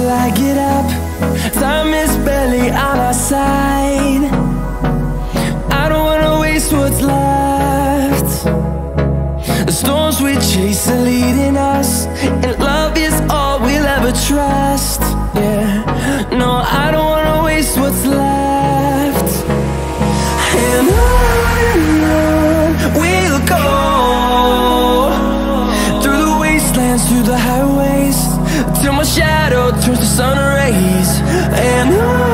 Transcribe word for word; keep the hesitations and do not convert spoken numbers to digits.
I get up. Time is barely on our side. I don't wanna waste what's left. The storms we chase are leading us, and love is all we'll ever trust. Yeah, no, I don't wanna waste what's left. And on and on we'll go, through the wastelands, through the highways, till my shadow turns to sun rays. And on